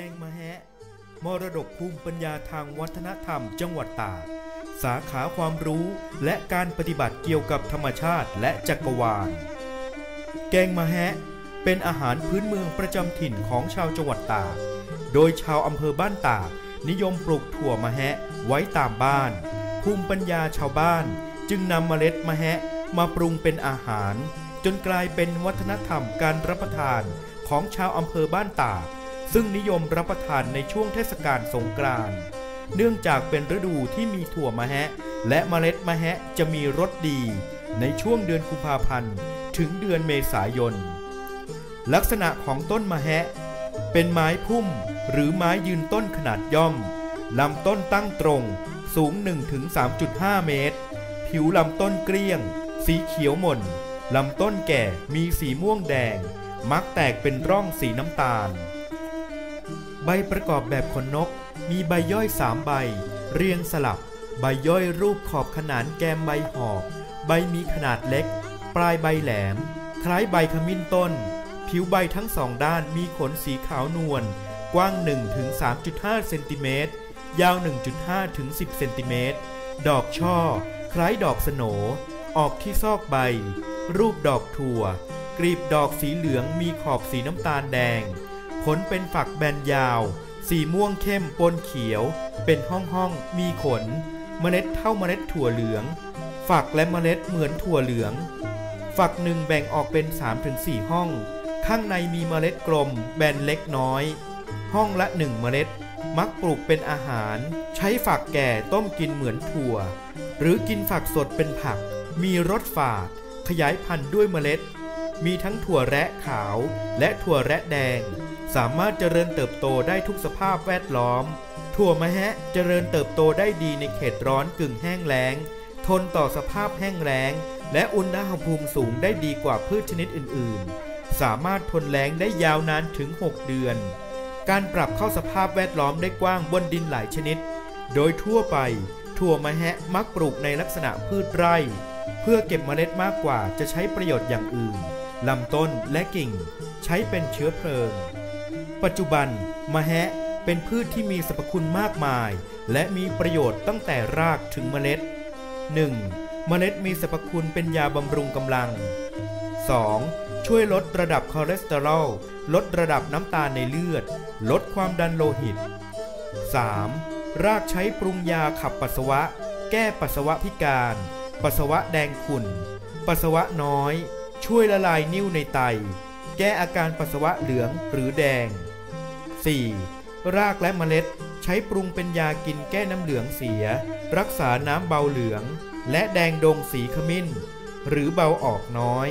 งมะแฮะมรดกภูมิปัญญาทางวัฒนธรรมจังหวัดตากสาขาความรู้และการปฏิบัติเกี่ยวกับธรรมชาติและจักรวาลแกงมะแฮะเป็นอาหารพื้นเมืองประจำถิ่นของชาวจังหวัดตากโดยชาวอำเภอบ้านตากนิยมปลูกถั่วมะแฮะไว้ตามบ้านภูมิปัญญาชาวบ้านจึงนำเมล็ดมะแฮะมาปรุงเป็นอาหารจนกลายเป็นวัฒนธรรมการรับประทานของชาวอำเภอบ้านตากซึ่งนิยมรับประทานในช่วงเทศกาลสงกรานต์เนื่องจากเป็นฤดูที่มีถั่วมะแฮะและเมล็ดมะแฮะจะมีรสดีในช่วงเดือนกุมภาพันธ์ถึงเดือนเมษายนลักษณะของต้นมะแฮะเป็นไม้พุ่มหรือไม้ยืนต้นขนาดย่อมลำต้นตั้งตรงสูง 1-3.5 เมตรผิวลำต้นเกลี้ยงสีเขียวหม่นลำต้นแก่มีสีม่วงแดงมักแตกเป็นร่องสีน้ำตาลใบประกอบแบบขนนกมีใบย่อย3ใบเรียงสลับใบย่อยรูปขอบขนานแกมใบหอกใบมีขนาดเล็กปลายใบแหลมคล้ายใบขมิ้นต้นผิวใบทั้งสองด้านมีขนสีขาวนวลกว้าง 1-3.5 เซนติเมตรยาว 1.5-10 เซนติเมตรดอกช่อคล้ายดอกสโหนออกที่ซอกใบรูปดอกถั่วกลีบดอกสีเหลืองมีขอบสีน้ำตาลแดงผลเป็นฝักแบนยาวสีม่วงเข้มปนเขียวเป็นห้องๆมีขนเมล็ดเท่าเมล็ดถั่วเหลืองฝักและเมล็ดเหมือนถั่วเหลืองฝักหนึ่งแบ่งออกเป็น 3-4 ห้องข้างในมีเมล็ดกลมแบนเล็กน้อยห้องละ1เมล็ดมักปลูกเป็นอาหารใช้ฝักแก่ต้มกินเหมือนถั่วหรือกินฝักสดเป็นผักมีรสฝาดขยายพันธุ์ด้วยเมล็ดมีทั้งถั่วแระขาวและถั่วแระแดงสามารถเจริญเติบโตได้ทุกสภาพแวดล้อมถั่วมะแฮะเจริญเติบโตได้ดีในเขตร้อนกึ่งแห้งแล้งทนต่อสภาพแห้งแล้งและอุณหภูมิสูงได้ดีกว่าพืชชนิดอื่นๆสามารถทนแล้งได้ยาวนานถึง6 เดือนการปรับเข้าสภาพแวดล้อมได้กว้างบนดินหลายชนิดโดยทั่วไปถั่วมะแฮะมักปลูกในลักษณะพืชไร่เพื่อเก็บเมล็ดมากกว่าจะใช้ประโยชน์อย่างอื่นลำต้นและกิ่งใช้เป็นเชื้อเพลิงปัจจุบันมะแฮะเป็นพืชที่มีสรรพคุณมากมายและมีประโยชน์ตั้งแต่รากถึงเมล็ด 1. เมล็ดมีสรรพคุณเป็นยาบำรุงกำลัง 2. ช่วยลดระดับคอเลสเตอรอลลดระดับน้ำตาลในเลือดลดความดันโลหิต 3. รากใช้ปรุงยาขับปัสสาวะแก้ปัสสาวะพิการปัสสาวะแดงขุ่นปัสสาวะน้อยช่วยละลายนิ่วในไตแก้อาการปัสสาวะเหลืองหรือแดง 4. รากและเมล็ดใช้ปรุงเป็นยากินแก้น้ำเหลืองเสียรักษาน้ำเบาเหลืองและแดงดงสีขมิ้นหรือเบาออกน้อย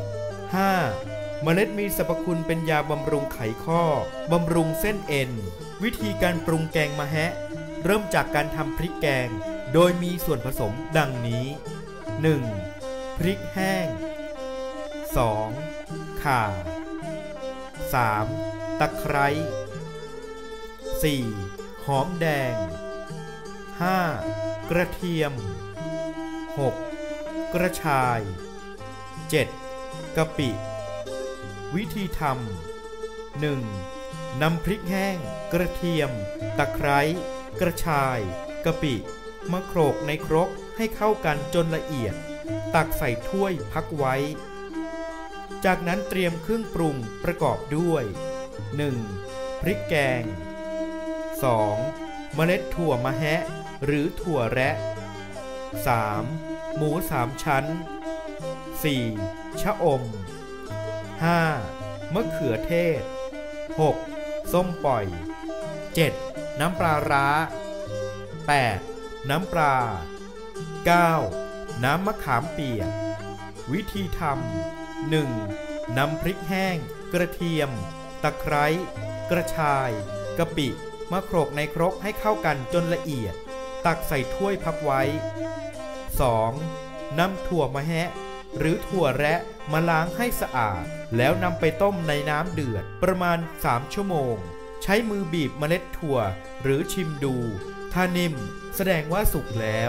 5. เมล็ดมีสรรพคุณเป็นยาบำรุงไขข้อบำรุงเส้นเอ็นวิธีการปรุงแกงมะแฮะเริ่มจากการทำพริกแกงโดยมีส่วนผสมดังนี้ 1. พริกแห้ง 2. ข่า 3. ตะไคร้ 4. หอมแดง 5. กระเทียม 6. กระชาย 7. กะปิวิธีทำ 1. นำพริกแห้งกระเทียมตะไคร้กระชายกะปิมาโขลกในครกให้เข้ากันจนละเอียดตักใส่ถ้วยพักไว้จากนั้นเตรียมเครื่องปรุงประกอบด้วย 1. พริกแกง 2. เมล็ดถั่วมะแฮะหรือถั่วแระ 3. หมู3 ชั้น 4. ชะอม 5. มะเขือเทศ 6. ส้มปล่อย 7. น้ำปลาร้า 8. น้ำปลา 9. น้ำมะขามเปียกวิธีทำ 1. นำพริกแห้งกระเทียมตะไคร้กระชายกะปิมาโขลกในครกให้เข้ากันจนละเอียดตักใส่ถ้วยพักไว้ 2. นำถั่วมะแฮะหรือถั่วแระมาล้างให้สะอาดแล้วนำไปต้มในน้ำเดือดประมาณ3 ชั่วโมงใช้มือบีบเมล็ดถั่วหรือชิมดูถ้านิ่มแสดงว่าสุกแล้ว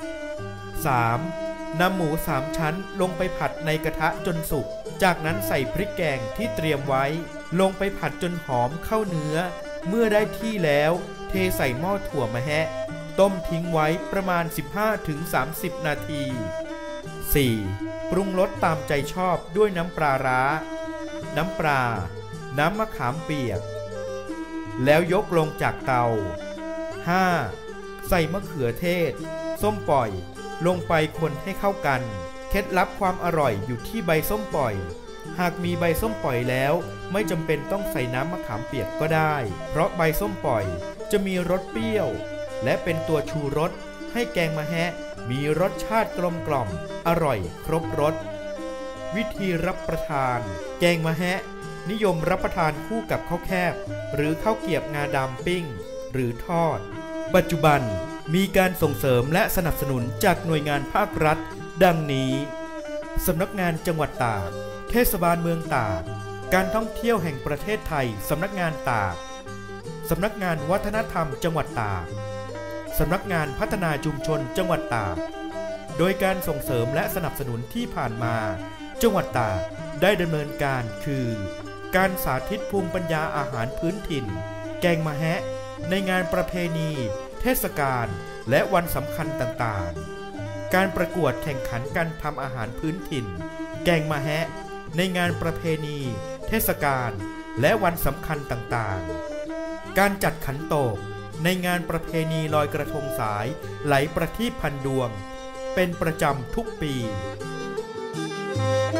3. นำหมู3 ชั้นลงไปผัดในกระทะจนสุกจากนั้นใส่พริกแกงที่เตรียมไว้ลงไปผัดจนหอมเข้าเนื้อเมื่อได้ที่แล้วเทใส่หม้อถั่วมะแฮะต้มทิ้งไว้ประมาณ 15-30 นาที 4. ปรุงรสตามใจชอบด้วยน้ำปลาร้าน้ำปลาน้ำมะขามเปียกแล้วยกลงจากเตา 5. ใส่มะเขือเทศส้มปล่อยลงไปคนให้เข้ากันเคล็ดลับความอร่อยอยู่ที่ใบส้มปล่อยหากมีใบส้มปล่อยแล้วไม่จำเป็นต้องใส่น้ำมะขามเปียกก็ได้เพราะใบส้มปล่อยจะมีรสเปรี้ยวและเป็นตัวชูรสให้แกงมะแฮะมีรสชาติกลมกล่อมอร่อยครบรสวิธีรับประทานแกงมะแฮะนิยมรับประทานคู่กับข้าวแคบหรือข้าวเกรียบงาดำปิ้งหรือทอดปัจจุบันมีการส่งเสริมและสนับสนุนจากหน่วยงานภาครัฐดังนี้สำนักงานจังหวัดตากเทศบาลเมืองตากการท่องเที่ยวแห่งประเทศไทยสำนักงานตากสำนักงานวัฒนธรรมจังหวัดตากสำนักงานพัฒนาชุมชนจังหวัดตากโดยการส่งเสริมและสนับสนุนที่ผ่านมาจังหวัดตากได้ดำเนินการคือการสาธิตภูมิปัญญาอาหารพื้นถิ่นแกงมะแฮะในงานประเพณีเทศกาลและวันสำคัญต่างๆการประกวดแข่งขันการทำอาหารพื้นถิ่นแกงมะแฮะในงานประเพณีเทศกาลและวันสำคัญต่างๆการจัดขันโตกในงานประเพณีลอยกระทงสายไหลประทีปพันดวงเป็นประจำทุกปี